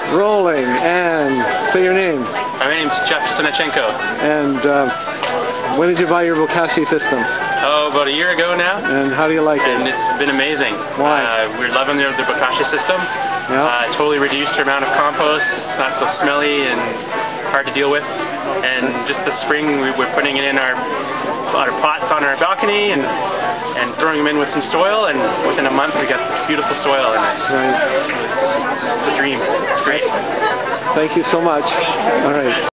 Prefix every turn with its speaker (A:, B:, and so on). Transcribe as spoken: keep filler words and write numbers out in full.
A: Rolling, and say your name.
B: My name's Jeff Sinachenko.
A: And uh, when did you buy your Bokashi system?
B: Oh, about a year ago now.
A: And how do you like
B: and
A: it?
B: And it's been amazing.
A: Why?
B: Uh, we're loving the, the Bokashi system.
A: Yeah.
B: Uh, totally reduced the amount of compost. It's not so smelly and hard to deal with. And just this spring we, we're putting it in our, our pots on our balcony and and throwing them in with some soil, and within a month we got beautiful soil, and it's,
A: right.
B: it's a dream. It's great.
A: Thank you so much. All right.